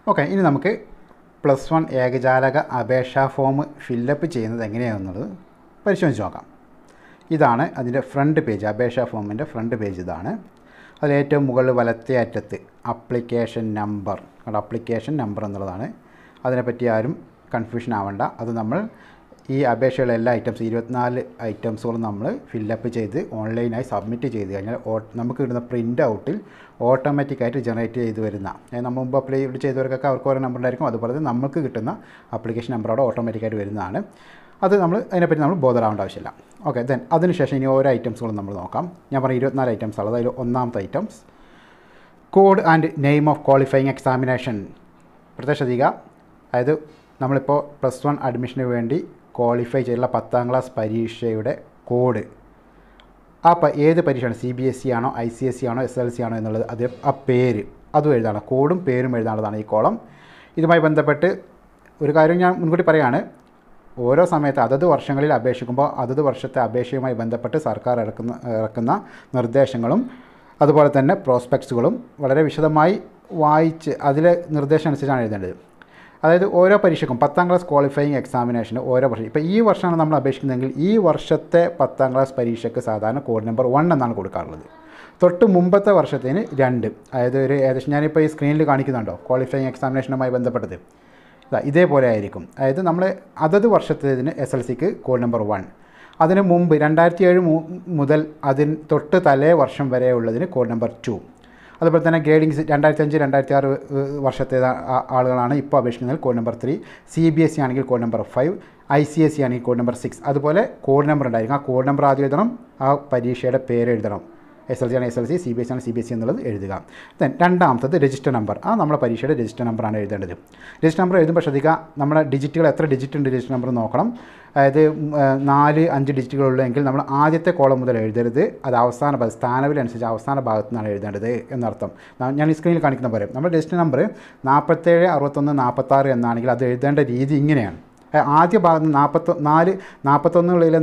Okay, ഇനി നമുക്ക് +1 ഏകജാലക അപേക്ഷാ ഫോം ഫില്ലപ്പ് ചെയ്യുന്നത് എങ്ങനെയാണെന്നുള്ളത് പരിശോധിച്ച് നോക്കാം. ഇതാണ് അതിൻ്റെ ഫ്രണ്ട് പേജ്. അപേക്ഷാ ഫോമിൻ്റെ ഫ്രണ്ട് പേജ് ഇതാണ്. അതിൽ ഏറ്റവും മുകളിൽ വലത്തേ അറ്റത്ത് അപ്ലിക്കേഷൻ നമ്പർ എന്നുള്ളതാണ്. അതിനെപ്പറ്റി ആരും കൺഫ്യൂഷൻ ആവണ്ട. അത് നമ്മൾ ഈ അപേക്ഷയുള്ള എല്ലാ ഐറ്റംസ് 24 ഐറ്റംസുകളും നമ്മൾ ഫില്ലപ്പ് ചെയ്ത് ഓൺലൈനായി സബ്മിറ്റ് ചെയ്ത് കഴിഞ്ഞാൽ നമുക്ക് കിട്ടുന്ന പ്രിൻ്റ് ഔട്ടിൽ ഓട്ടോമാറ്റിക്കായിട്ട് ജനറേറ്റ് ചെയ്ത് വരുന്ന, നമ്മൾ മുമ്പ് അപ്ലൈ ചെയ്തവർക്കൊക്കെ അവർക്ക് ഓരോ നമ്പർ ഉണ്ടായിരിക്കും, അതുപോലെ തന്നെ നമുക്ക് കിട്ടുന്ന ആപ്ലിക്കേഷൻ നമ്പറോടെ ഓട്ടോമാറ്റിക്കായിട്ട് വരുന്നതാണ്. അതിനെപ്പറ്റി നമ്മൾ ബോധറാവേണ്ട ആവശ്യമില്ല. ഓക്കെ, ദെൻ അതിനുശേഷം ഇനി ഓരോ ഐറ്റംസുകളും നമ്മൾ നോക്കാം. ഞാൻ പറഞ്ഞ 24 ഐറ്റംസ് ഉള്ളത്. അതിൽ ഒന്നാമത്തെ items code and name of qualifying examination. പ്രത്യേകം ശ്രദ്ധിക്കുക. അതായത് നമ്മളിപ്പോൾ +1 അഡ്മിഷന് വേണ്ടി ക്വാളിഫൈ ചെയ്തിട്ടുള്ള 10ാം ക്ലാസ് പരീക്ഷയുടെ കോഡ്, ഏത് പരീക്ഷയാണ്, CBSE ആണോ ICSE ആണോ SLC ആണോ എന്നുള്ളത്, അത് ആ പേര് അതും എഴുതാണ്. കോഡും പേരും എഴുതാനുള്ളതാണ് ഈ കോളം. ഇതുമായി ബന്ധപ്പെട്ട് ഒരു കാര്യം ഞാൻ മുൻകൂട്ടി പറയുകയാണ്. ഓരോ സമയത്ത് അതത് വർഷങ്ങളിൽ അപേക്ഷിക്കുമ്പോൾ അതത് വർഷത്തെ അപേക്ഷയുമായി ബന്ധപ്പെട്ട് സർക്കാർ ഇറക്കുന്ന നിർദ്ദേശങ്ങളും അതുപോലെ തന്നെ പ്രോസ്പെക്ട്സുകളും വളരെ വിശദമായി വായിച്ച് അതിലെ നിർദ്ദേശം അനുസരിച്ചാണ് എഴുതേണ്ടത്. അതായത് ഓരോ പരീക്ഷയ്ക്കും 10ാം ക്ലാസ് ക്വാളിഫയിങ് എക്സാമിനേഷന് ഓരോ വർഷം, ഇപ്പോൾ ഈ വർഷമാണ് നമ്മൾ അപേക്ഷിക്കുന്നതെങ്കിൽ ഈ വർഷത്തെ 10ാം ക്ലാസ് പരീക്ഷയ്ക്ക് സാധാരണ കോഡ് നമ്പർ 1 എന്നാണ് കൊടുക്കാറുള്ളത്. തൊട്ട് മുമ്പത്തെ വർഷത്തിന് 2. അതായത് ഒരു ഏകദേശം ഞാനിപ്പോൾ ഈ സ്ക്രീനിൽ കാണിക്കുന്നുണ്ടോ ക്വാളിഫയിങ് എക്സാമിനേഷനുമായി ബന്ധപ്പെട്ടത്, ഇതേപോലെ ആയിരിക്കും. അതായത് നമ്മൾ അതത് വർഷത്തേതിന് SLCക്ക് കോഡ് നമ്പർ 1, അതിന് മുമ്പ് 2007 മുതൽ അതിന് തൊട്ട് തലേ വർഷം വരെ ഉള്ളതിന് കോഡ് നമ്പർ 2. അതുപോലെ തന്നെ ഗ്രേഡിങ്സ് 2005, 2006 വർഷത്തെ ആളുകളാണ് ഇപ്പോൾ അപേക്ഷിക്കുന്നത്, കോഡ് നമ്പർ 3. CBSE ആണെങ്കിൽ കോഡ് നമ്പർ 5, ICSE ആണെങ്കിൽ കോഡ് നമ്പർ 6. അതുപോലെ കോഡ് നമ്പർ ഉണ്ടായിരിക്കും. ആ കോഡ് നമ്പർ ആദ്യം എഴുതണം, ആ പരീക്ഷയുടെ പേര് എഴുതണം. SLC ആണ് SLC, CBSE ആണ് CBSE എന്നുള്ളത് എഴുതുക. ദെൻ രണ്ടാമത്തത് രജിസ്റ്റർ നമ്പർ. നമ്മുടെ പരീക്ഷയുടെ രജിസ്റ്റർ നമ്പറാണ് എഴുതേണ്ടത്. രജിസ്റ്റർ നമ്പർ എഴുതുമ്പോൾ ശ്രദ്ധിക്കുക, നമ്മുടെ ഡിജിറ്റുകൾ എത്ര ഡിജിറ്റ് ഉണ്ട് രജിസ്റ്റർ നമ്പർ നോക്കണം. അതായത് 4-5 ഡിജിറ്റുകളുള്ളെങ്കിൽ നമ്മൾ ആദ്യത്തെ കോളം മുതൽ എഴുതരുത്, അത് അവസാന ഭാഗത്ത് സ്ഥാനവിലനുസരിച്ച് അവസാന ഭാഗത്തു നിന്നാണ് എഴുതേണ്ടത് എന്നർത്ഥം. ഞാൻ ഈ സ്ക്രീനിൽ കാണിക്കുന്ന പോലെ നമ്മുടെ രജിസ്റ്റർ നമ്പർ 47, 61, 46 എന്നാണെങ്കിൽ അത് എഴുതേണ്ട രീതി ഇങ്ങനെയാണ്. ആദ്യ ഭാഗത്ത് 41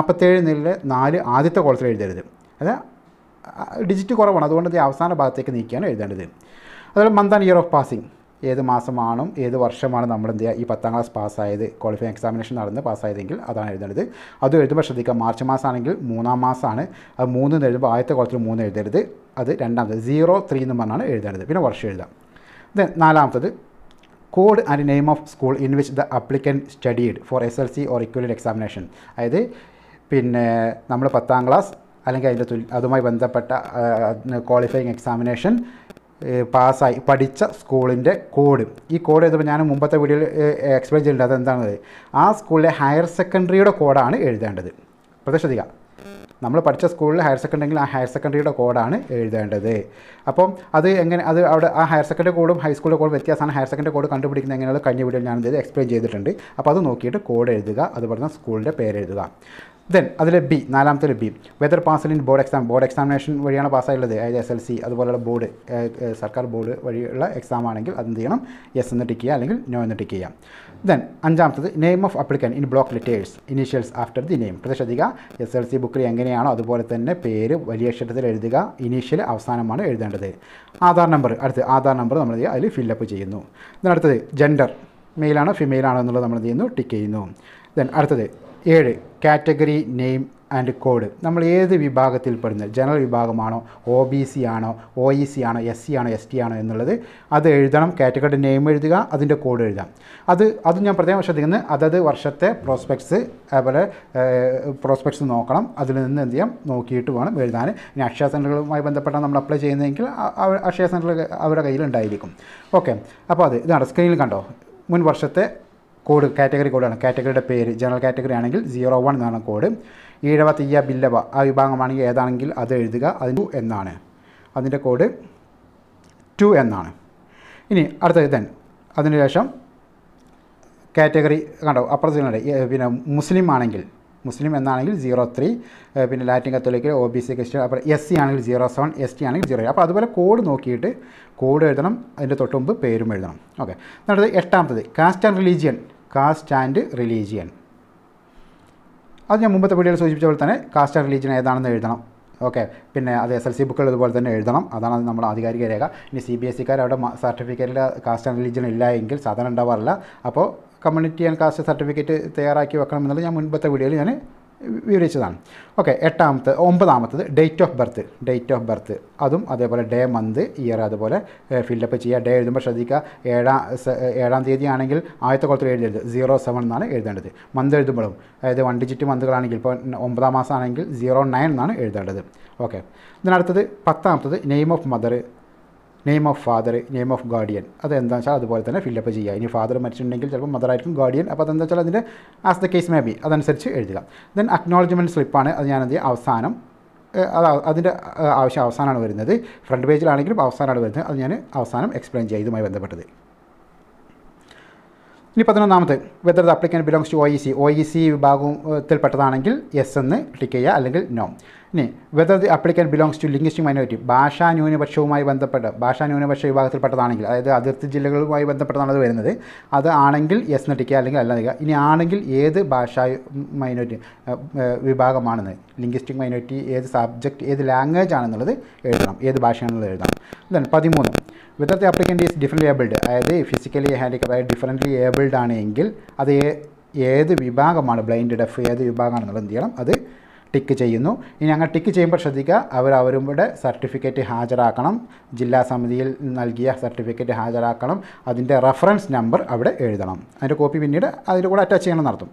47 4 ആദ്യത്തെ കോളത്തിൽ എഴുതരുത്. അത് ഡിജിറ്റ് കുറവാണ്, അതുകൊണ്ട് അത് അവസാന ഭാഗത്തേക്ക് നീക്കിയാണ് എഴുതേണ്ടത്. അതുപോലെ month and year of passing, ഏത് മാസമാണോ ഏത് വർഷമാണ് നമ്മൾ എന്ത് ചെയ്യുക ഈ 10ാം ക്ലാസ് പാസ്സായത്, ക്വാളിഫയിങ് എക്സാമിനേഷൻ നടന്ന് പാസ്സായതെങ്കിൽ അതാണ് എഴുതേണ്ടത്. അതും എഴുതുമ്പോൾ ശ്രദ്ധിക്കുക, മാർച്ച് മാസമാണെങ്കിൽ 3ാം മാസമാണ്, അത് 3 എന്ന് എഴുതുമ്പോൾ ആദ്യത്തെ കോളത്തിൽ 3 എഴുതരുത്, അത് രണ്ടാമത് 03 എന്ന് പറഞ്ഞാണ് എഴുതേണ്ടത്. പിന്നെ വർഷം എഴുതാം. ദെൻ നാലാമത്തത് code and name of school in which the applicant studied for SLC or equivalent examination. അതായത് പിന്നെ നമ്മൾ 10ാം ക്ലാസ് അല്ലെങ്കിൽ അതുമായി ബന്ധപ്പെട്ട ക്വാളിഫയിങ് എക്സാമിനേഷൻ പാസ്സായി പഠിച്ച സ്കൂളിൻ്റെ കോഡ്. ഈ കോഡ് എഴുതുമ്പോൾ ഞാൻ മുമ്പത്തെ വീഡിയോയിൽ എക്സ്പ്ലെയിൻ ചെയ്തിട്ടുണ്ട്. അതെന്താണത്, ആ സ്കൂളിലെ ഹയർ സെക്കൻഡറിയുടെ കോഡാണ് എഴുതേണ്ടത്. ശ്രദ്ധിക്കുക, നമ്മൾ പഠിച്ച സ്കൂളിൽ ഹയർ സെക്കൻഡറി ആ ഹയർ സെക്കൻഡറിയുടെ കോഡാണ് എഴുതേണ്ടത്. അപ്പം അത് അവിടെ ആ ഹയർ സെക്കൻഡറി കോഡും ഹൈസ്കൂളിലെ കോഡും വ്യത്യാസമാണ്. ഹയർ സെക്കൻഡറി കോഡ് കണ്ടുപിടിക്കുന്നത് എങ്ങനെയാണ് കഴിഞ്ഞ വീഡിയോയിൽ ഞാൻ ഇത് എക്സ്പ്ലെയിൻ ചെയ്തിട്ടുണ്ട്. അപ്പോൾ അത് നോക്കിയിട്ട് കോഡ് എഴുതുക, അതുപോലെ തന്നെ സ്കൂളിൻ്റെ പേര് എഴുതുക. ദെൻ അതിൽ ബി, നാലാമത്തെ B, whether passed in board examination വഴിയാണ് പാസ്സായുള്ളത്, അതായത് SLC അതുപോലുള്ള ബോർഡ് സർക്കാർ ബോർഡ് വഴിയുള്ള എക്സാം ആണെങ്കിൽ അതെന്ത് ചെയ്യണം, യെസ് എന്ന് ടിക്ക് ചെയ്യുക അല്ലെങ്കിൽ നോ എന്ന് ടിക്ക് ചെയ്യാം. ദെൻ അഞ്ചാമത്തത് name of applicant in block letters initials after the name. ശ്രദ്ധിക്കുക, SLC ബുക്കിൽ എങ്ങനെയാണോ അതുപോലെ തന്നെ പേര് വലിയ അക്ഷരത്തിൽ എഴുതുക, ഇനീഷ്യൽ അവസാനമാണ് എഴുതേണ്ടത്. ആധാർ നമ്പർ, ആധാർ നമ്പർ നമ്മൾ അതിൽ ഫില്ലപ്പ് ചെയ്യുന്നു. ദെൻ അടുത്തത് ജെൻഡർ, മെയിലാണോ ഫിമെയിലാണോ എന്നുള്ളത് നമ്മൾ എന്ത് ചെയ്യുന്നു, ടിക്ക് ചെയ്യുന്നു. ദെൻ അടുത്തത് 7 കാറ്റഗറി നെയിം ആൻഡ് കോഡ്. നമ്മൾ ഏത് വിഭാഗത്തിൽ പെടുന്നത്, ജനറൽ വിഭാഗമാണോ OBC ആണോ OEC ആണോ SC ആണോ ST ആണോ എന്നുള്ളത് അത് എഴുതണം. കാറ്റഗറി നെയിം എഴുതുക, അതിൻ്റെ കോഡ് എഴുതാം. അതും ഞാൻ പ്രത്യേകം ശ്രദ്ധിക്കുന്നത് അതത് വർഷത്തെ പ്രോസ്പെക്ട്സ് അതുപോലെ പ്രോസ്പെക്ട്സ് നോക്കണം. അതിൽ നിന്ന് എന്ത് ചെയ്യാം നോക്കിയിട്ട് വേണം എഴുതാൻ. ഇനി അക്ഷയ സെൻ്ററുകളുമായി ബന്ധപ്പെട്ടാണ് നമ്മൾ അപ്ലൈ ചെയ്യുന്നതെങ്കിൽ അക്ഷയ സെൻ്ററുകൾ അവരുടെ കയ്യിലുണ്ടായിരിക്കും. ഓക്കെ, അപ്പോൾ ഇതാണ് സ്ക്രീനിൽ കണ്ടോ, മുൻ വർഷത്തെ കോഡ് കാറ്റഗറി കോഡാണ്. കാറ്റഗറിയുടെ പേര് ജനറൽ കാറ്റഗറി ആണെങ്കിൽ 01 എന്നാണ് കോഡ്. ഈഴവ തീയ ബില്ലവ ആ വിഭാഗമാണെങ്കിൽ ഏതാണെങ്കിൽ അത് എഴുതുക, അതിന് 2 എന്നാണ് അതിൻ്റെ കോഡ്, 2 എന്നാണ്. ഇനി അടുത്തത് ദെൻ അതിനുശേഷം കാറ്റഗറി കണ്ടോ അപ്പുറത്ത് പിന്നെ മുസ്ലിം ആണെങ്കിൽ മുസ്ലിം എന്നാണെങ്കിൽ 03, പിന്നെ ലാറ്റിൻ കത്തോലിക്ക് OBC ക്രിസ്ത്യൻ, അപ്പോൾ SC ആണെങ്കിൽ 07, ST ആണെങ്കിൽ 08. അപ്പോൾ അതുപോലെ കോഡ് നോക്കിയിട്ട് കോഡ് എഴുതണം, അതിൻ്റെ തൊട്ട് മുമ്പ് പേരും എഴുതണം. ഓക്കെ, അടുത്തത് 8ാമത്തത് കാസ്റ്റ് ആൻഡ് റിലീജിയൻ. അത് ഞാൻ മുമ്പത്തെ വീഡിയോയിൽ സൂചിപ്പിച്ച പോലെ തന്നെ കാസ്റ്റ് ആൻഡ് റിലീജിയൻ ഏതാണെന്ന് എഴുതണം. ഓക്കെ. പിന്നെ അത് SLC ബുക്കുകൾ ഇതുപോലെ തന്നെ എഴുതണം. അതാണ് നമ്മുടെ ആധികാരിക രേഖ. ഇനി CBSEക്കാർ അവിടെ സർട്ടിഫിക്കറ്റിൽ കാസ്റ്റ് ആൻഡ് റിലീജിയൻ ഇല്ല എങ്കിൽ സാധാരണ ഉണ്ടാവാറില്ല. അപ്പോൾ കമ്മ്യൂണിറ്റി ആൻഡ് കാസ്റ്റ് സർട്ടിഫിക്കറ്റ് തയ്യാറാക്കി വെക്കണം എന്നുള്ളത് ഞാൻ മുൻപത്തെ വീഡിയോയിൽ ഞാൻ വിവരിച്ചതാണ്. ഓക്കെ. ഒമ്പതാമത്തത് ഡേറ്റ് ഓഫ് ബർത്ത് അതും അതേപോലെ ഡേ, മന്ത്, ഇയർ അതുപോലെ ഫില്ലപ്പ് ചെയ്യുക. ഡേ എഴുതുമ്പോൾ ശ്രദ്ധിക്കുക, 7-ാം തീയതി ആണെങ്കിൽ ആദ്യത്തെ കോളത്തിൽ എഴുതരുത്, 07 എന്നാണ് എഴുതേണ്ടത്. മന്ത് എഴുതുമ്പോഴും അതായത് 1 ഡിജിറ്റ് മന്തുകളാണെങ്കിൽ ഇപ്പോൾ 9ാം മാസമാണെങ്കിൽ 09 എന്നാണ് എഴുതേണ്ടത്. ഓക്കെ. ഇതിനടുത്തത് 10ാമത്തത് name of mother, name of father, name of guardian. അതെന്താ വെച്ചാൽ അതുപോലെ തന്നെ ഫില്ലപ്പ് ചെയ്യുക. ഇനി ഫാദർ മരിച്ചിട്ടുണ്ടെങ്കിൽ ചിലപ്പോൾ മദറായിരിക്കും ഗാർഡിയൻ. അപ്പോൾ അതെന്താ വെച്ചാൽ അതിൻ്റെ as the case may be അതനുസരിച്ച് എഴുതുക. ദെൻ അക്നോളജ്മെൻറ്റ് സ്ലിപ്പാണ്. അത് ഞാനത് അവസാനം അതിൻ്റെ ആവശ്യം അവസാനമാണ് വരുന്നത്. ഫ്രണ്ട് പേജിലാണെങ്കിലും അവസാനമാണ് വരുന്നത്. അത് ഞാൻ അവസാനം എക്സ്പ്ലെയിൻ ചെയ്യുക ഇതുമായി ബന്ധപ്പെട്ടത്. ഇനി 11ാമത് whether the applicant belongs to OEC വിഭാഗത്തിൽപ്പെട്ടതാണെങ്കിൽ യെസ് എന്ന് ടിക്ക് ചെയ്യുക, അല്ലെങ്കിൽ നോ. ഇനി whether the applicant belongs to linguistic minority, ഭാഷാ ന്യൂനപക്ഷവുമായി ബന്ധപ്പെട്ട് ഭാഷാ ന്യൂനപക്ഷ വിഭാഗത്തിൽപ്പെട്ടതാണെങ്കിൽ, അതായത് അതിർത്തി ജില്ലകളുമായി ബന്ധപ്പെട്ടതാണ് അത് വരുന്നത്, അത് ആണെങ്കിൽ യെസ് എന്ന് ടിക്കുക, അല്ലെങ്കിൽ അല്ല ടിക്കുക. ഇനി ആണെങ്കിൽ ഏത് ഭാഷാ മൈനോറിറ്റി വിഭാഗമാണെന്ന്, ലിംഗ്വിസ്റ്റിക് മൈനോറിറ്റി ഏത് സബ്ജക്റ്റ് ഏത് ലാംഗ്വേജ് ആണെന്നുള്ളത് എഴുതണം, ഏത് ഭാഷയാണെന്നുള്ളത് എഴുതണം. Then 13 whether the applicant is differently abled, അതായത് ഫിസിക്കലി ഹാൻഡിക്കാപ്പ് അതായത് ഡിഫറൻ്റ്ലി ഏബിൾഡ് ആണ് എങ്കിൽ അത് ഏത് വിഭാഗമാണ്, ബ്ലൈൻഡ്, ഡെഫ് ഏത് വിഭാഗമാണെന്നുള്ളത് എന്ത് ചെയ്യണം, അത് ടിക്ക് ചെയ്യുന്നു. ഇനി അങ്ങനെ ടിക്ക് ചെയ്യുമ്പോൾ ശ്രദ്ധിക്കുക, അവരുടെ സർട്ടിഫിക്കറ്റ് ഹാജരാക്കണം, ജില്ലാ സമിതിയിൽ നൽകിയ സർട്ടിഫിക്കറ്റ് ഹാജരാക്കണം, അതിൻ്റെ റെഫറൻസ് നമ്പർ അവിടെ എഴുതണം, അതിൻ്റെ കോപ്പി പിന്നീട് അതിൻ്റെ കൂടെ അറ്റാച്ച് ചെയ്യണം നടത്തും.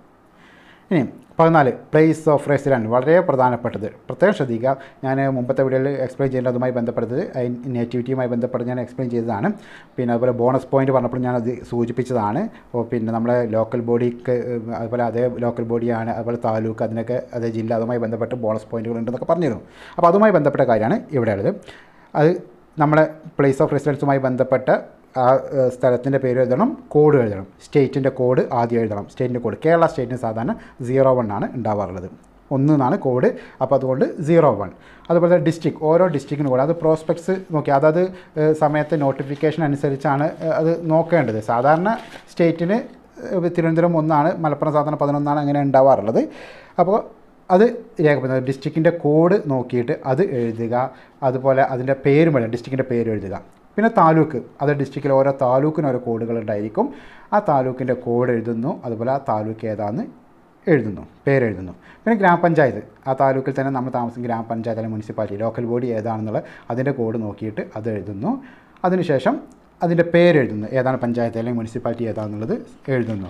ഇനി 14 പ്ലേസ് ഓഫ് റെസിഡൻറ്റ്, വളരെ പ്രധാനപ്പെട്ടത്, പ്രത്യേകം ശ്രദ്ധിക്കുക. ഞാൻ മുമ്പത്തെ വീഡിയോയിൽ എക്സ്പ്ലെയിൻ ചെയ്യേണ്ടത് അതുമായി ബന്ധപ്പെട്ടത് നേറ്റിവിറ്റിയുമായി ബന്ധപ്പെട്ട് ഞാൻ എക്സ്പ്ലെയിൻ ചെയ്തതാണ്. പിന്നെ അതുപോലെ ബോണസ് പോയിൻറ്റ് പറഞ്ഞപ്പോൾ ഞാനത് സൂചിപ്പിച്ചതാണ്. പിന്നെ നമ്മളെ ലോക്കൽ ബോഡിക്ക് അതുപോലെ അതേ ലോക്കൽ ബോഡിയാണ്, അതുപോലെ താലൂക്ക്, അതിനൊക്കെ അതേ ജില്ല, അതുമായി ബന്ധപ്പെട്ട് ബോണസ് പോയിൻറ്റുകൾ ഉണ്ടെന്നൊക്കെ പറഞ്ഞിരുന്നു. അപ്പോൾ അതുമായി ബന്ധപ്പെട്ട കാര്യമാണ് ഇവിടെയുള്ളത്. അത് നമ്മളെ പ്ലേസ് ഓഫ് റെസിഡൻസുമായി ബന്ധപ്പെട്ട ആ സ്ഥലത്തിൻ്റെ പേര് എഴുതണം, കോഡ് എഴുതണം, സ്റ്റേറ്റിൻ്റെ കോഡ് ആദ്യം എഴുതണം. സ്റ്റേറ്റിൻ്റെ കോഡ് കേരള സ്റ്റേറ്റിന് സാധാരണ 01 ആണ് ഉണ്ടാവാറുള്ളത്, 1 എന്നാണ് കോഡ്. അപ്പോൾ അതുകൊണ്ട് 01. അതുപോലെ ഡിസ്ട്രിക്ട്, ഓരോ ഡിസ്ട്രിക്റ്റിന് കൂടെ അത് പ്രോസ്പെക്ട്സ് നോക്കി അതത് സമയത്തെ നോട്ടിഫിക്കേഷൻ അനുസരിച്ചാണ് അത് നോക്കേണ്ടത്. സാധാരണ സ്റ്റേറ്റിന് തിരുവനന്തപുരം 1 മലപ്പുറം സാധാരണ 11 അങ്ങനെ ഉണ്ടാവാറുള്ളത്. അപ്പോൾ അത് രേഖപ്പെടുത്തുന്നത് ഡിസ്ട്രിക്റ്റിൻ്റെ കോഡ് നോക്കിയിട്ട് അത് എഴുതുക. അതുപോലെ അതിൻ്റെ പേരും എഴുതുക, ഡിസ്ട്രിക്റ്റിൻ്റെ പേര് എഴുതുക. പിന്നെ താലൂക്ക്, അത് ഡിസ്ട്രിക്റ്റിൽ ഓരോ താലൂക്കിന് ഓരോ കോഡുകളുണ്ടായിരിക്കും. ആ താലൂക്കിൻ്റെ കോഡ് എഴുതുന്നു, അതുപോലെ ആ താലൂക്ക് ഏതാണെന്ന് എഴുതുന്നു, പേരെഴുതുന്നു. പിന്നെ ഗ്രാമപഞ്ചായത്ത്, ആ താലൂക്കിൽ തന്നെ നമ്മൾ താമസിക്കുന്ന ഗ്രാമപഞ്ചായത്ത് അല്ലെങ്കിൽ മുനിസിപ്പാലിറ്റി ലോക്കൽ ബോഡി ഏതാണെന്നുള്ളത് അതിൻ്റെ കോഡ് നോക്കിയിട്ട് അത് എഴുതുന്നു. അതിനുശേഷം അതിൻ്റെ പേരെഴുതുന്നു, ഏതാണ് പഞ്ചായത്ത് അല്ലെങ്കിൽ മുനിസിപ്പാലിറ്റി ഏതാണെന്നുള്ളത് എഴുതുന്നു.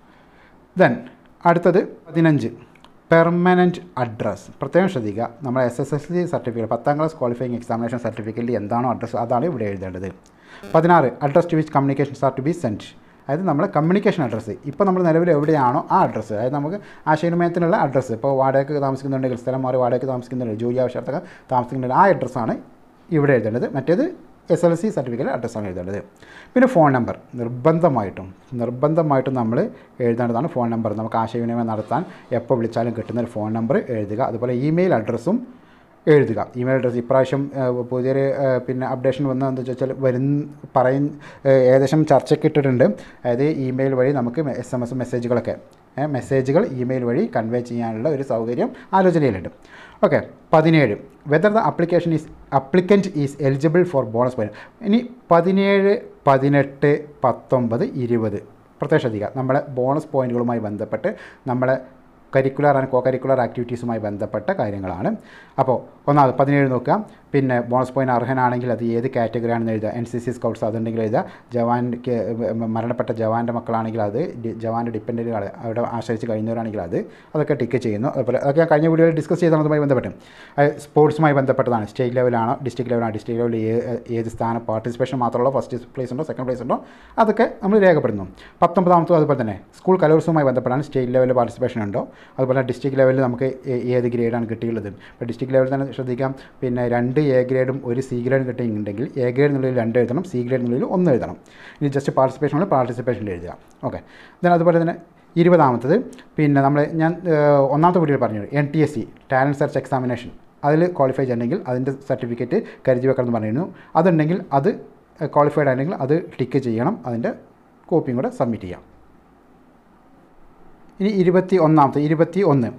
ദെൻ അടുത്തത് 15 പെർമനൻറ്റ് അഡ്രസ്സ്. പ്രത്യേകം ശ്രദ്ധിക്കുക, നമ്മൾ SSLC സർട്ടിഫിക്കറ്റ് 10ാം ക്ലാസ് ക്വാളിഫയിങ് എക്സാമിനേഷൻ സർട്ടിഫിക്കറ്റിൽ എന്താണോ അഡ്രസ്സ് അതാണ് ഇവിടെ എഴുതേണ്ടത്. 16 address to which communications are to be sent, അതായത് നമ്മുടെ കമ്മ്യൂണിക്കേഷൻ അഡ്രസ്സ് ഇപ്പോൾ നമ്മൾ നിലവിൽ എവിടെയാണോ ആ അഡ്രസ്സ്, അതായത് നമുക്ക് ആശയവിനിമയത്തിനുള്ള അഡ്രസ്സ്, ഇപ്പോൾ വാടകയ്ക്ക് താമസിക്കുന്നുണ്ടെങ്കിൽ സ്ഥലം മാറി വാടകയ്ക്ക് താമസിക്കുന്നുണ്ടെങ്കിൽ ജോലി ആവശ്യാർത്ഥം താമസിക്കുന്നുണ്ടെങ്കിൽ ആ അഡ്രസ്സാണ് ഇവിടെ എഴുതേണ്ടത്. മറ്റേത് SLC സർട്ടിഫിക്കറ്റ് അഡ്രസ്സാണ് എഴുതേണ്ടത്. പിന്നെ ഫോൺ നമ്പർ നിർബന്ധമായിട്ടും നമ്മൾ എഴുതേണ്ടതാണ്. ഫോൺ നമ്പർ നമുക്ക് ആശയവിനിമയം നടത്താൻ എപ്പോൾ വിളിച്ചാലും കിട്ടുന്ന ഒരു ഫോൺ നമ്പർ എഴുതുക. അതുപോലെ ഇമെയിൽ അഡ്രസ്സും എഴുതുക. ഇമെയിൽ അഡ്രസ്സ് ഇപ്രാവശ്യം പുതിയൊരു പിന്നെ അപ്ഡേഷൻ വന്നതെന്ന് വെച്ചാൽ ഏകദേശം ചർച്ചയ്ക്ക് ഇട്ടിട്ടുണ്ട്. അതായത് ഇമെയിൽ വഴി നമുക്ക് SMS മെസ്സേജുകൾ ഇമെയിൽ വഴി കൺവേ ചെയ്യാനുള്ള ഒരു സൗകര്യം ആലോചനയിലുണ്ട്. Okay. 17 whether the applicant is eligible for bonus point. ഇനി 17, 18, 19, 20 പ്രത്യേകം ശ്രദ്ധിക്കുക. നമ്മളെ ബോണസ് പോയിൻറ്റുകളുമായി ബന്ധപ്പെട്ട് നമ്മളെ കരിക്കുലർ ആൻഡ് കോ കരിക്കുലർ ആക്ടിവിറ്റീസുമായി ബന്ധപ്പെട്ട കാര്യങ്ങളാണ്. അപ്പോൾ ഒന്നാമത് 17 നോക്കുക. പിന്നെ ബോണസ് പോയിൻറ്റ് അർഹനാണെങ്കിൽ അത് ഏത് കാറ്റഗറിയാണെന്ന് എഴുതുക. NCC സ്കൗട്ട്സ് അതുണ്ടെങ്കിൽ എഴുതുക. ജവാൻക്ക് മരണപ്പെട്ട ജവാൻ്റെ മക്കളാണെങ്കിൽ അത്, ജവാൻ്റെ ഡിപ്പെൻഡൻറ്റുകൾ അവിടെ ആശ്രയിച്ച് കഴിഞ്ഞവരാണെങ്കിൽ അതൊക്കെ ടിക്ക് ചെയ്യുന്നു. അതുപോലെ അതൊക്കെ ഞാൻ കഴിഞ്ഞ വീഡിയോയിൽ ഡിസ്കസ് ചെയ്തതുമായി ബന്ധപ്പെട്ട് സ്പോർട്സുമായി ബന്ധപ്പെട്ടതാണ്. സ്റ്റേറ്റ് ലെവലാണോ ഡിസ്ട്രിക്ട് ലെവലാണോ, ഡിസ്ട്രിക്ട് ലെവലിൽ ഏത് സ്ഥാനം പാർട്ടിസിപ്പേഷൻ മാത്രമുള്ള ഫസ്റ്റ് പ്ലേസ് ഉണ്ടോ സെക്കൻഡ് പ്ലേസ് ഉണ്ടോ അതൊക്കെ നമ്മൾ രേഖപ്പെടുന്നു. 19ാമത്തും അതുപോലെ തന്നെ സ്കൂൾ കലോത്സവവുമായി ബന്ധപ്പെട്ടാണ്. സ്റ്റേറ്റ് ലെവലിൽ പാർട്ടിസിപ്പേഷൻ ഉണ്ടോ, അതുപോലെ ഡിസ്ട്രിക്ട് ലെവലിൽ നമുക്ക് ഏത് ഗ്രേഡാണ് കിട്ടിയുള്ളത്. ഇപ്പോൾ ഡിസ്ട്രിക്ട് ലെവലിൽ തന്നെ ശ്രദ്ധിക്കാം. പിന്നെ 2 A ഗ്രേഡും 1 C ഗ്രേഡും കിട്ടിയിട്ടുണ്ടെങ്കിൽ A ഗ്രേഡ് എന്നുള്ളതിൽ 2 എഴുതണം, C ഗ്രേഡ് എന്നുള്ളതിൽ 1 എഴുതണം. ഇനി ജസ്റ്റ് പാർട്ടിസിപ്പേഷനുള്ള പാർട്ടിസിപ്പേഷനിൽ എഴുതുക. ഓക്കെ. ദെൻ അതുപോലെ തന്നെ 20ാമത്തത് പിന്നെ ഞാൻ 1ാമത്തെ വീഡിയോയിൽ പറഞ്ഞു NTSC ടാലൻറ്റ് സെർച്ച് എക്സാമിനേഷൻ, അതിൽ ക്വാളിഫൈ ചെയ്തിട്ടുണ്ടെങ്കിൽ അതിൻ്റെ സർട്ടിഫിക്കറ്റ് കരുതി വെക്കണമെന്ന് പറഞ്ഞിരുന്നു. അതുണ്ടെങ്കിൽ അത് ക്വാളിഫൈഡ് ആണെങ്കിൽ അത് ടിക്ക് ചെയ്യണം, അതിൻ്റെ കോപ്പിയും കൂടെ സബ്മിറ്റ് ചെയ്യാം. ഇനി 21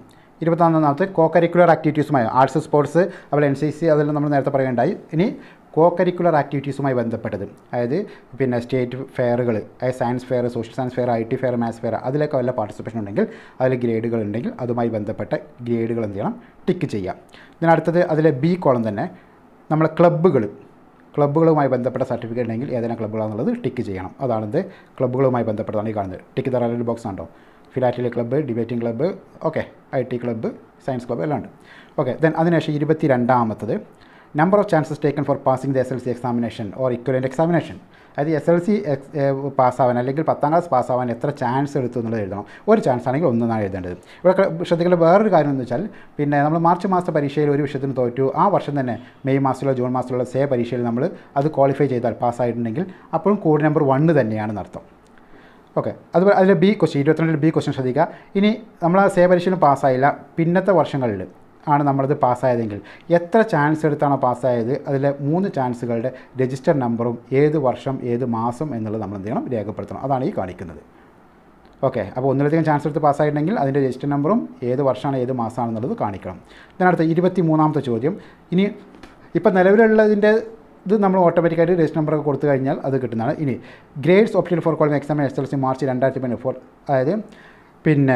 21 കോ കരിക്കുലർ ആക്ടിവിറ്റീസുമായി ആർട്സ് സ്പോർട്സ് അതുപോലെ NCC അതെല്ലാം നമ്മൾ നേരത്തെ പറയുകയുണ്ടായി. ഇനി കോ കരിക്കുലർ ആക്ടിവിറ്റീസുമായി ബന്ധപ്പെട്ടത്, അതായത് പിന്നെ സ്റ്റേറ്റ് ഫെയറുകൾ, അതായത് science fair, social science fair, IT fair, maths fair, അതിലൊക്കെ വല്ല പാർട്ടിസിപ്പേഷൻ ഉണ്ടെങ്കിൽ അതിൽ ഗ്രേഡുകൾ ഉണ്ടെങ്കിൽ അതുമായി ബന്ധപ്പെട്ട ഗ്രേഡുകൾ എന്ത് ചെയ്യണം, ടിക്ക് ചെയ്യാം. ഇതിനടുത്തത് അതിലെ B കോളം തന്നെ നമ്മളെ ക്ലബ്ബുകളുമായി ബന്ധപ്പെട്ട സർട്ടിഫിക്കറ്റ് ഉണ്ടെങ്കിൽ ഏതെങ്കിലും ക്ലബ്ബുകളാണെന്നുള്ളത് ടിക്ക് ചെയ്യണം. അതാണിത് ക്ലബ്ബുകളുമായി ബന്ധപ്പെട്ടതാണ് ഈ കാണുന്നത്. ടിക്ക് തറ ബോക്സ് ഉണ്ടോ, philately club, debating club, okay, IT club, science club എല്ലാം ഉണ്ട്. ഓക്കെ, ദെൻ അതിനുശേഷം 22ാമത്തത് number of chances taken for passing the SLC examination or equivalent examination. അതായത് SLC പാസ്സാവാൻ അല്ലെങ്കിൽ 10ാം ക്ലാസ് പാസ്സാവാൻ എത്ര ചാൻസ് എടുത്തു എന്നുള്ളത് എഴുതണം. ഒരു ചാൻസ് ആണെങ്കിൽ ഒന്നാണ് എഴുതേണ്ടത്. ഇവിടെ ശ്രദ്ധിക്കേണ്ട വേറൊരു കാര്യം എന്ന് വെച്ചാൽ, പിന്നെ നമ്മൾ മാർച്ച് മാസത്തെ പരീക്ഷയിൽ ഒരു വിഷയത്തിന് തോറ്റു, ആ വർഷം തന്നെ മെയ് മാസത്തിലോ ജൂൺ മാസത്തിലോ പരീക്ഷയിൽ നമ്മൾ അത് ക്വാളിഫൈ ചെയ്താൽ പാസ്സായിട്ടുണ്ടെങ്കിൽ അപ്പോഴും കോഡ് നമ്പർ 1 തന്നെയാണെന്ന് അർത്ഥം. ഓക്കെ, അതുപോലെ അതിൽ B ക്വസ്റ്റ്യൻ 22ൽ B ക്വസ്റ്റ്യൻ ശ്രദ്ധിക്കുക. ഇനി നമ്മൾ ആ പരീക്ഷയിലും പാസ്സായില്ല, പിന്നത്തെ വർഷങ്ങളിൽ ആണ് നമ്മളത് പാസ്സായതെങ്കിൽ എത്ര ചാൻസ് എടുത്താണോ പാസ്സായത് അതിലെ 3 ചാൻസുകളുടെ രജിസ്റ്റർ നമ്പറും ഏത് വർഷം ഏത് മാസം എന്നുള്ളത് നമ്മൾ എന്ത് ചെയ്യണം, രേഖപ്പെടുത്തണം. അതാണ് ഈ കാണിക്കുന്നത്. ഓക്കെ, അപ്പോൾ ഒന്നിലധികം ചാൻസ് എടുത്ത് പാസ്സായിട്ടുണ്ടെങ്കിൽ അതിൻ്റെ രജിസ്റ്റർ നമ്പറും ഏത് വർഷമാണ് ഏത് മാസമാണെന്നുള്ളത് കാണിക്കണം. ഇതിനടുത്ത് 23ാമത്തെ ചോദ്യം. ഇനി ഇപ്പം നിലവിലുള്ളതിൻ്റെ ഇത് നമ്മൾ ഓട്ടോമാറ്റിക്കായിട്ട് രജിസ്റ്റർ നമ്പറൊക്കെ കൊടുത്തു കഴിഞ്ഞാൽ അത് കിട്ടുന്നതാണ്. ഇനി grades opted for qualify exam in SLC March 2014, അതായത് പിന്നെ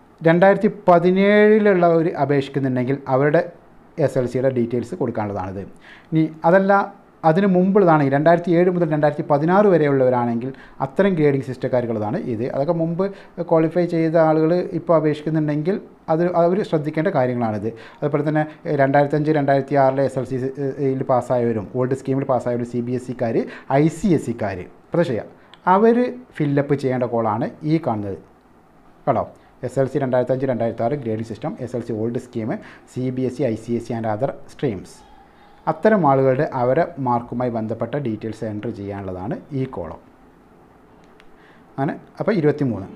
2017 അപേക്ഷിക്കുന്നുണ്ടെങ്കിൽ അവരുടെ SLCയുടെ ഡീറ്റെയിൽസ് കൊടുക്കാനുള്ളതാണിത്. ഇനി അതല്ല അതിന് മുമ്പുള്ളതാണ് 2007 മുതൽ 2016 വരെയുള്ളവരാണെങ്കിൽ അത്തരം ഗ്രേഡിംഗ് സിസ്റ്റക്കാർക്കുള്ളതാണ് ഇത്. അതൊക്കെ മുമ്പ് ക്വാളിഫൈ ചെയ്ത ആളുകൾ ഇപ്പോൾ അപേക്ഷിക്കുന്നുണ്ടെങ്കിൽ അവർ ശ്രദ്ധിക്കേണ്ട കാര്യങ്ങളാണിത്. അതുപോലെ തന്നെ 2005-2006 SLCയിൽ പാസ്സായവരും ഓൾഡ് സ്കീമിൽ പാസ്സായവരും CBSEക്കാർ, ICSEക്കാർ പ്രതീക്ഷ അവർ ഫില്ലപ്പ് ചെയ്യേണ്ട കോളാണ് ഈ കാണുന്നത് കേട്ടോ. SLC 2005-2006 grading system, SLC old scheme, CBSE, ICSE and other streams. അത്തരം ആളുകളുടെ അവരെ മാർക്കുമായി ബന്ധപ്പെട്ട ഡീറ്റെയിൽസ് എൻട്രി ചെയ്യാനുള്ളതാണ് ഈ കോളം. അങ്ങനെ അപ്പോൾ 23.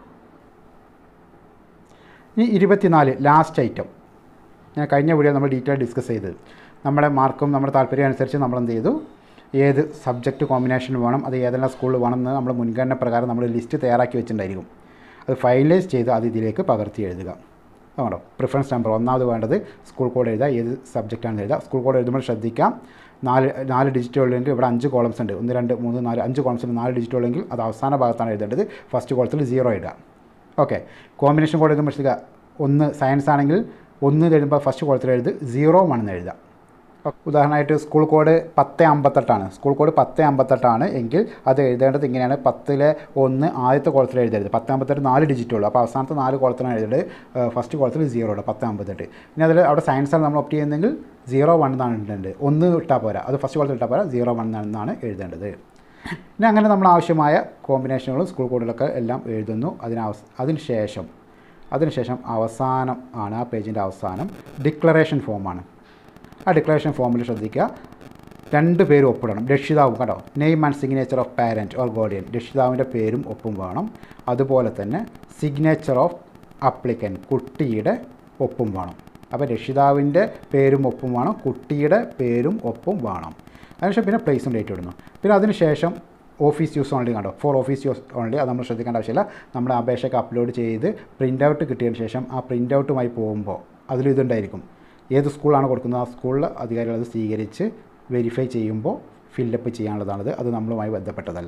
ഇനി 24 ലാസ്റ്റ് ഐറ്റം. ഞാൻ കഴിഞ്ഞ വീഡിയോ നമ്മൾ ഡീറ്റെയിൽ ഡിസ്കസ് ചെയ്തത് നമ്മുടെ മാർക്കും നമ്മുടെ താല്പര്യം അനുസരിച്ച് നമ്മൾ എന്ത് ചെയ്തു, ഏത് സബ്ജക്റ്റ് കോമ്പിനേഷൻ വേണം, അത് ഏതെല്ലാം സ്കൂളിൽ വേണമെന്ന് നമ്മൾ മുൻഗണന പ്രകാരം നമ്മൾ ലിസ്റ്റ് തയ്യാറാക്കി വെച്ചിട്ടുണ്ടായിരിക്കും. അത് ഫൈനലൈസ് ചെയ്ത് അത് ഇതിലേക്ക് പകർത്തി എഴുതുക. അതുകൊണ്ടോ പ്രിഫറൻസ് നമ്പർ ഒന്നാമത് വേണ്ടത് സ്കൂൾ കോഡ് എഴുതുക, ഏത് സബ്ജക്റ്റാണെന്ന് എഴുതുക. സ്കൂൾ കോഡ് എഴുതുമ്പോൾ ശ്രദ്ധിക്കാം 4 ഡിജിറ്റ് ഉള്ളെങ്കിൽ ഇവിടെ 5 കോളംസ് ഉണ്ട്, 1 2 3 4 5 കോളംസ് ഉണ്ട്. 4 ഡിജിറ്റ് ഉള്ളെങ്കിൽ അത് അവസാന ഭാഗത്താണ് എഴുതേണ്ടത്. ഫസ്റ്റ് കോളത്തിൽ 0 ഇടുക. ഓക്കെ, കോമ്പിനേഷൻ കോഡ് എഴുതുമ്പോൾ ശ്രദ്ധിക്കുക 1 സയൻസ് ആണെങ്കിൽ 1 എഴുതുമ്പോൾ ഫസ്റ്റ് കോളത്തിൽ എഴുതി 0 1 എഴുതുക. ഉദാഹരണമായിട്ട് സ്കൂൾ കോഡ് 1058 സ്കൂൾ കോഡ് 1058 എങ്കിൽ അത് എഴുതേണ്ടത് ഇങ്ങനെയാണ്. 10ലെ 1 ആദ്യത്തെ കോളത്തിൽ എഴുതരുത്. 1058 4 ഡിജിറ്റ് ഉള്ളൂ, അപ്പോൾ അവസാനത്തെ 4 കോളത്തിലാണ് എഴുതേണ്ടത്. ഫസ്റ്റ് കോളത്തിൽ 0 ഇടുക 1058. ഇനി അതിൽ അവിടെ സയൻസാണ് നമ്മൾ ഓപ്റ്റ് ചെയ്യുന്നതെങ്കിൽ 0 1 എന്നാണ് എഴുതേണ്ടത്. 1 ഇട്ടാൽ പോരാ, അത് ഫസ്റ്റ് കോളത്തിൽ ഇട്ടാൽ പോരാ, 0 1 എന്നാണ് എഴുതേണ്ടത്. ഇനി അങ്ങനെ നമ്മൾ ആവശ്യമായ കോമ്പിനേഷനുകളും സ്കൂൾ കോഡുകളൊക്കെ എല്ലാം എഴുതുന്നു. അതിനുശേഷം അവസാനം ആണ്, ആ പേജിൻ്റെ അവസാനം ഡിക്ലറേഷൻ ഫോമാണ്. ആ ഡിക്ലറേഷൻ ഫോമിൽ ശ്രദ്ധിക്കുക 2 പേരും ഒപ്പിടണം. രക്ഷിതാവും കേട്ടോ, name and signature of parent or guardian, രക്ഷിതാവിൻ്റെ പേരും ഒപ്പും വേണം. അതുപോലെ തന്നെ സിഗ്നേച്ചർ ഓഫ് അപ്ലിക്കൻറ്റ്, കുട്ടിയുടെ ഒപ്പും വേണം. അപ്പോൾ രക്ഷിതാവിൻ്റെ പേരും ഒപ്പും വേണം, കുട്ടിയുടെ പേരും ഒപ്പും വേണം. അതിനുശേഷം പിന്നെ പ്ലേസും ഡേറ്റ് ഇടുന്നു. പിന്നെ അതിനുശേഷം ഓഫീസ് യൂസ് ഓൺലി കണ്ടോ, ഫോർ ഓഫീസ് യൂസ് ഓൺലി. അത് നമ്മൾ ശ്രദ്ധിക്കേണ്ട ആവശ്യമില്ല. നമ്മൾ അപേക്ഷയൊക്കെ അപ്ലോഡ് ചെയ്ത് പ്രിൻ്റ് ഔട്ട് കിട്ടിയതിന് ശേഷം ആ പ്രിൻ്റ് ഔട്ടുമായി പോകുമ്പോൾ അതിലിതുണ്ടായിരിക്കും ഏത് സ്കൂളാണ് കൊടുക്കുന്നത്, ആ സ്കൂളിൽ അധികാരികൾ അത് സ്വീകരിച്ച് വെരിഫൈ ചെയ്യുമ്പോൾ ഫില്ലപ്പ് ചെയ്യാനുള്ളതാണത്. അത് നമ്മളുമായി ബന്ധപ്പെട്ടതല്ല.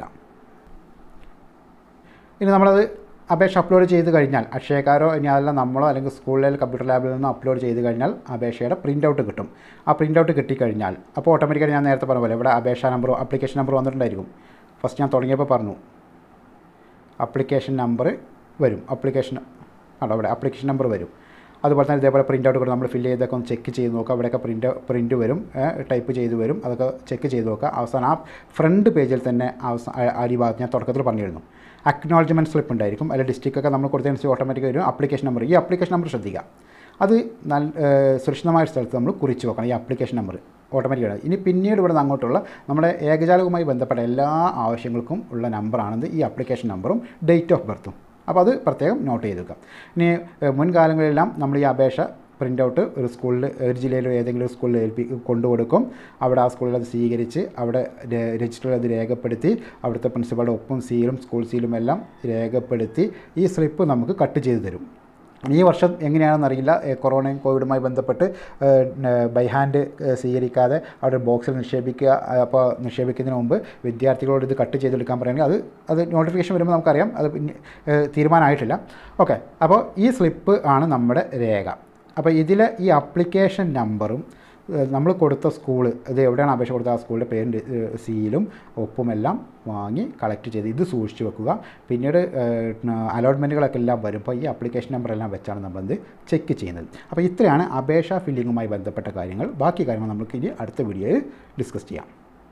ഇനി നമ്മളത് അപേക്ഷ അപ്ലോഡ് ചെയ്ത് കഴിഞ്ഞാൽ അക്ഷയക്കാരോ ഇനി അതെല്ലാം നമ്മളോ അല്ലെങ്കിൽ സ്കൂളിലെ കമ്പ്യൂട്ടർ ലാബിൽ നിന്നോ അപ്ലോഡ് ചെയ്ത് കഴിഞ്ഞാൽ അപേക്ഷയുടെ പ്രിൻ്റ് ഔട്ട് കിട്ടും. ആ പ്രിൻ്റ് ഔട്ട് കിട്ടിക്കഴിഞ്ഞാൽ അപ്പോൾ ഓട്ടോമാറ്റിക്കായി ഞാൻ നേരത്തെ പറഞ്ഞ പോലെ ഇവിടെ അപേക്ഷാ നമ്പറോ ആപ്ലിക്കേഷൻ നമ്പർ വന്നിട്ടുണ്ടായിരിക്കും. ഫസ്റ്റ് ഞാൻ തുടങ്ങിയപ്പോൾ പറഞ്ഞു ആപ്ലിക്കേഷൻ നമ്പർ വരും, അവിടെ ആപ്ലിക്കേഷൻ നമ്പർ വരും. അതുപോലെ തന്നെ ഇതേപോലെ പ്രിൻ്റ് ഔട്ട് കൂടെ നമ്മൾ ഫില്ല് ചെയ്തൊക്കെ ഒന്ന് ചെക്ക് ചെയ്ത് നോക്കുക. അവിടെയൊക്കെ പ്രിൻ്റ് വരും, ടൈപ്പ് ചെയ്ത് വരും. അതൊക്കെ ചെക്ക് ചെയ്ത് നോക്കുക. അവസാനം ആ ഫ്രണ്ട് പേജിൽ തന്നെ അടിഭാഗത്ത് ഞാൻ തുടക്കത്തിൽ പറഞ്ഞിരുന്നു അക്നോളജ്മെൻറ്റ് സ്ലിപ്പ് ഉണ്ടായിരിക്കും. അതിൽ ഡിസ്ട്രിക്റ്റൊക്കെ നമ്മൾ കൊടുത്തതിനനുസരിച്ച് ഓട്ടോമാറ്റിക്കായി വരും ആപ്ലിക്കേഷൻ നമ്പർ. ഈ ആപ്ലിക്കേഷൻ നമ്പർ ശ്രദ്ധിക്കുക, അത് സുരക്ഷിതമായ സ്ഥലത്ത് നമ്മൾ കുറിച്ച് വെക്കണം. ഈ ആപ്ലിക്കേഷൻ നമ്പർ ഓട്ടോമാറ്റിക്കാണ്. ഇനി പിന്നീട് ഇവിടെ നിന്ന് അങ്ങോട്ടുള്ള നമ്മുടെ ഏകജാലകവുമായി ബന്ധപ്പെട്ട എല്ലാ ആവശ്യങ്ങൾക്കും ഉള്ള നമ്പറാണിത്. ഈ ആപ്ലിക്കേഷൻ നമ്പറും ഡേറ്റ് ഓഫ് ബർത്തും. അപ്പോൾ അത് പ്രത്യേകം നോട്ട് ചെയ്ത് വെക്കാം. ഇനി മുൻകാലങ്ങളിലെല്ലാം നമ്മൾ ഈ അപേക്ഷ പ്രിൻ്റ് ഔട്ട് ഒരു സ്കൂളിൽ, ഒരു ജില്ലയിലോ ഏതെങ്കിലും സ്കൂളിൽ കൊണ്ടുകൊടുക്കും. അവിടെ ആ സ്കൂളിൽ അത് സ്വീകരിച്ച് അവിടെ രജിസ്റ്ററിൽ അത് രേഖപ്പെടുത്തി അവിടുത്തെ പ്രിൻസിപ്പളുടെ ഒപ്പും സീലും സ്കൂൾ സീലും എല്ലാം രേഖപ്പെടുത്തി ഈ സ്ലിപ്പ് നമുക്ക് കട്ട് ചെയ്ത് തരും. ഈ വർഷം എങ്ങനെയാണെന്ന് അറിയില്ല. കൊറോണയും കോവിഡുമായി ബന്ധപ്പെട്ട് ബൈ ഹാൻഡ് സ്വീകരിക്കാതെ അവിടെ ബോക്സിൽ നിക്ഷേപിക്കുക. അപ്പോൾ നിക്ഷേപിക്കുന്നതിന് മുമ്പ് വിദ്യാർത്ഥികളോട് ഇത് കട്ട് ചെയ്തെടുക്കാൻ പറയുകയാണെങ്കിൽ അത് നോട്ടിഫിക്കേഷൻ വരുമ്പോൾ നമുക്കറിയാം അത് തീരുമാനമായിട്ടില്ല. ഓക്കെ, അപ്പോൾ ഈ സ്ലിപ്പ് ആണ് നമ്മുടെ രേഖ. അപ്പോൾ ഇതിൽ ഈ അപ്ലിക്കേഷൻ നമ്പറും നമ്മൾ കൊടുത്ത സ്കൂള്, ഇത് എവിടെയാണ് അപേക്ഷ കൊടുത്ത ആ സ്കൂളിൻ്റെ പേരിൻ്റെ സീലും ഒപ്പുമെല്ലാം വാങ്ങി കളക്ട് ചെയ്ത് ഇത് സൂക്ഷിച്ച് വെക്കുക. പിന്നീട് അലോട്ട്മെൻറ്റുകളൊക്കെ എല്ലാം വരുമ്പോൾ ഈ അപ്ലിക്കേഷൻ നമ്പറെല്ലാം വെച്ചാണ് നമ്മളത് ചെക്ക് ചെയ്യുന്നത്. അപ്പോൾ ഇത്രയാണ് അപേക്ഷ ഫില്ലിങ്ങുമായി ബന്ധപ്പെട്ട കാര്യങ്ങൾ. ബാക്കി കാര്യങ്ങൾ നമുക്ക് ഇനി അടുത്ത വീഡിയോയിൽ ഡിസ്കസ് ചെയ്യാം.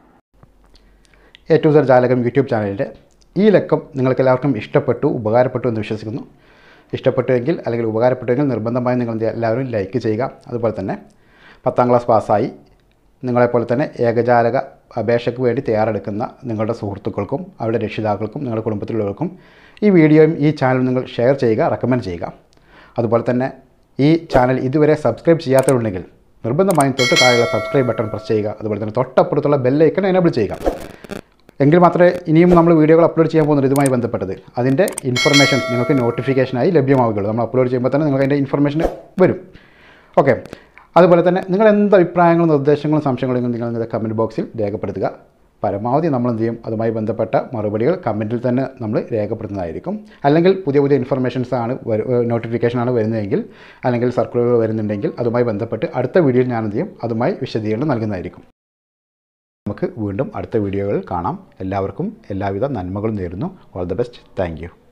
A to Z Jalakam YouTube ചാനലിൻ്റെ ഈ ലക്കം നിങ്ങൾക്കെല്ലാവർക്കും ഇഷ്ടപ്പെട്ടു, ഉപകാരപ്പെട്ടു എന്ന് വിശ്വസിക്കുന്നു. ഇഷ്ടപ്പെട്ടുവെങ്കിൽ അല്ലെങ്കിൽ ഉപകാരപ്പെട്ടുവെങ്കിൽ നിർബന്ധമായും നിങ്ങൾ എല്ലാവരും ലൈക്ക് ചെയ്യുക. അതുപോലെ തന്നെ 10ാം ക്ലാസ് പാസ്സായി നിങ്ങളെപ്പോലെ തന്നെ ഏകജാലക അപേക്ഷയ്ക്ക് വേണ്ടി തയ്യാറെടുക്കുന്ന നിങ്ങളുടെ സുഹൃത്തുക്കൾക്കും അവരുടെ രക്ഷിതാക്കൾക്കും നിങ്ങളുടെ കുടുംബത്തിലുള്ളവർക്കും ഈ വീഡിയോയും ഈ ചാനലും നിങ്ങൾ ഷെയർ ചെയ്യുക, റെക്കമെൻഡ് ചെയ്യുക. അതുപോലെ തന്നെ ഈ ചാനൽ ഇതുവരെ സബ്സ്ക്രൈബ് ചെയ്യാത്തവരുണ്ടെങ്കിൽ നിർബന്ധമായും തൊട്ട് താഴെയുള്ള സബ്സ്ക്രൈബ് ബട്ടൺ പ്രസ് ചെയ്യുക. അതുപോലെ തന്നെ തൊട്ടപ്പുറത്തുള്ള ബെല്ലൈക്കൺ എനേബിൾ ചെയ്യുക. എങ്കിൽ മാത്രമേ ഇനിയും നമ്മൾ വീഡിയോകൾ അപ്ലോഡ് ചെയ്യാൻ പോകുന്നത് ഇതുമായി ബന്ധപ്പെട്ടത് അതിൻ്റെ ഇൻഫർമേഷൻസ് നിങ്ങൾക്ക് നോട്ടിഫിക്കേഷനായി ലഭ്യമാവുകയുള്ളൂ. നമ്മൾ അപ്ലോഡ് ചെയ്യുമ്പോൾ തന്നെ നിങ്ങൾക്ക് അതിൻ്റെ ഇൻഫർമേഷൻ വരും. ഓക്കെ, അതുപോലെ തന്നെ നിങ്ങൾ എന്ത് അഭിപ്രായങ്ങളും നിർദ്ദേശങ്ങളും സംശയങ്ങളും നിങ്ങൾ കമൻറ്റ് ബോക്സിൽ രേഖപ്പെടുത്തുക. പരമാവധി നമ്മൾ എന്ത് ചെയ്യും, അതുമായി ബന്ധപ്പെട്ട മറുപടികൾ കമൻറ്റിൽ തന്നെ നമ്മൾ രേഖപ്പെടുത്തുന്നതായിരിക്കും. അല്ലെങ്കിൽ പുതിയ പുതിയ ഇൻഫർമേഷൻസ് ആണ് നോട്ടിഫിക്കേഷനാണ് വരുന്നതെങ്കിൽ അല്ലെങ്കിൽ സർക്കുലറുകൾ വരുന്നുണ്ടെങ്കിൽ അതുമായി ബന്ധപ്പെട്ട് അടുത്ത വീഡിയോയിൽ ഞാൻ എന്ത് ചെയ്യും, അതുമായി വിശദീകരണം നൽകുന്നതായിരിക്കും. നമുക്ക് വീണ്ടും അടുത്ത വീഡിയോകളിൽ കാണാം. എല്ലാവർക്കും എല്ലാവിധ നന്മകളും നേരുന്നു. All the best. Thank U.